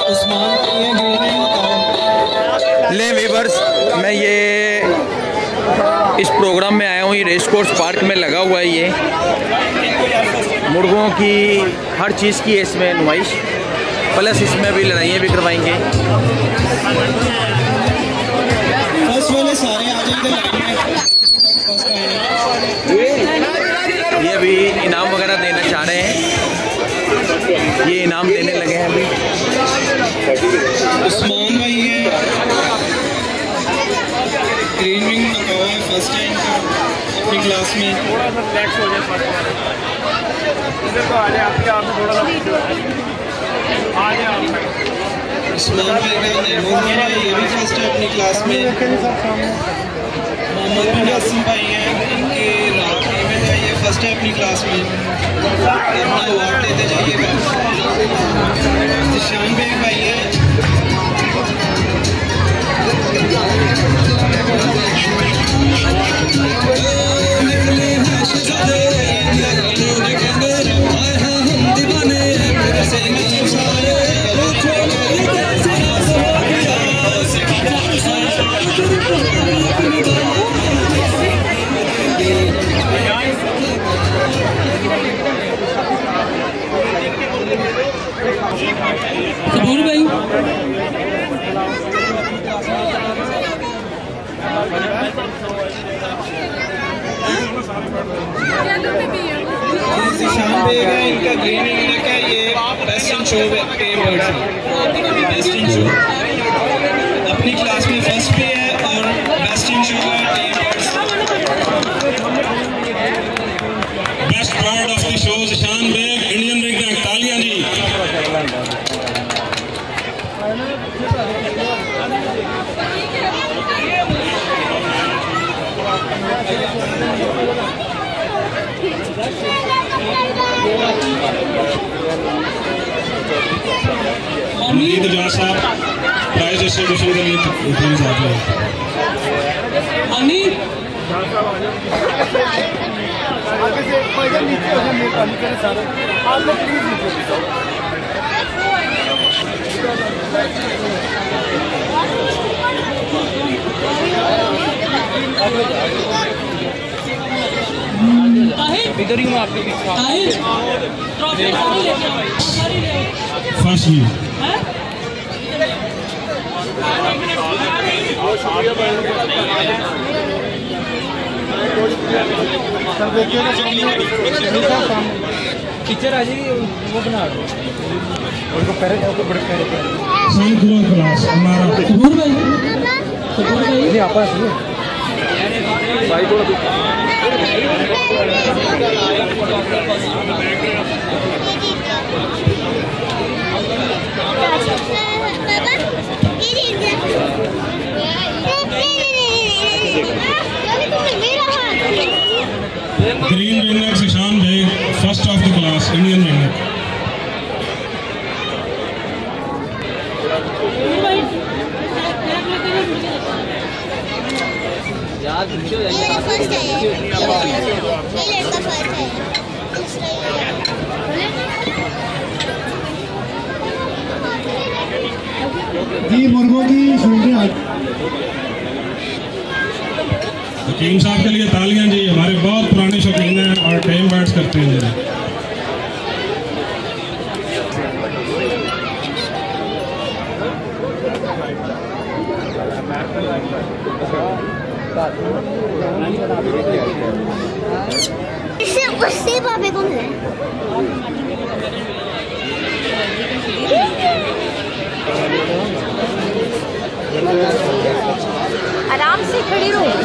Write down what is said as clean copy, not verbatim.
ले वीवर्स, मैं ये इस प्रोग्राम में आया हूँ। ये रेस कोर्स पार्क में लगा हुआ है। ये मुर्गों की हर चीज़ की इसमें नुमाइश, प्लस इसमें भी लड़ाइयाँ भी करवाएंगे। ये अभी इनाम वगैरह देना चाह रहे हैं। ये इनाम देने लगे हैं अभी। उस्मान भाई है, ग्रीन विंग लगा है फर्स्ट टाइम का अपनी क्लास में। थोड़ा सा रिलैक्स हो जाए फर्स्ट वाले इधर तो आ जाए, आपके आप थोड़ा सा आ जाए आप। उस्मान भाई का नेमोज है, ये भी फर्स्ट है अपनी क्लास में। मोहम्मद बिन हसन भाई हैं, इनके राखी में जाइए फर्स्ट है अपनी क्लास में। अपना अवार्ड लेते जाइएगा। जिशान बेग भाई है, कपूर भाई जिशान बेग है, इनका ग्रीन विंग का ये बेस्ट इन शो पे अवार्ड है। बेस्ट इन शो अपनी क्लास में फर्स्ट पे है और बेस्ट इन शो का best award of the show Zeeshan Baig, Indian ring का। तालियां जी। अमीर जान साहब प्राइज डिस्ट्रीब्यूशन के लिए प्लीज आ जाए। अमीर आगे से पैदल नीचे हो जाए, नीचे सारे आप लोग प्लीज नीचे। इधर ही हूँ आपके फर्स्ट में टीचर आ जाइए, वो बना दो उनको पैरे बड़े पैरे क्लास हमारा आपस भाई को green winner Zeeshan Baig, first of the class, Indian winner. जी मुर्गों की हकीम साहब के लिए तालियां जी, हमारे बहुत पुराने शौकीन हैं और टाइम बैट्स करते हैं। उससे पापे कौन है? आराम से खड़ी रहो।